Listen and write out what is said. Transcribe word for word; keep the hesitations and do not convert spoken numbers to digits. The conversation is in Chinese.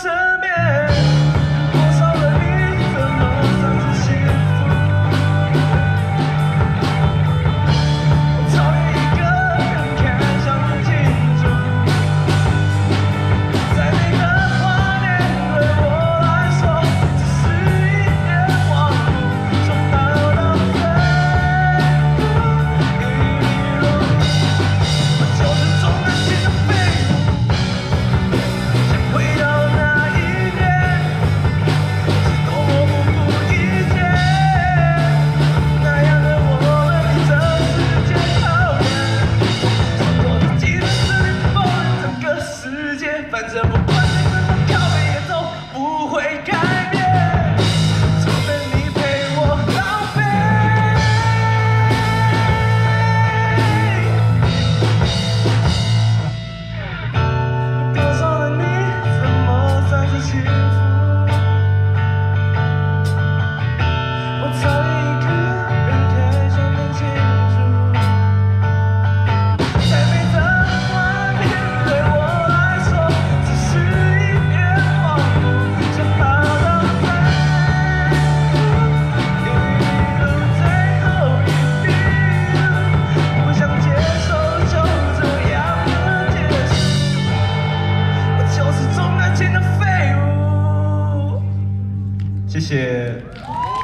身边。多少的你怎么算是幸福？我讨厌一个人看上去清楚，在每个画面对我来说只是一眼望不，从头到最后与你融入。我就是重感情的废物，想回到那一年，是多么不顾一切。那样的我们，这世界讨厌，说多的记得是你否认整个世界，反正不管你怎么靠背也都不会改变，除非你陪我浪费。多少的你怎么算是幸福？我讨厌一个人开上的清楚，在每个画面对我来说只是一眼望不，想跑到最后一路最后一滴，不想接受就这样的结束。我就是重感情的废物。谢谢。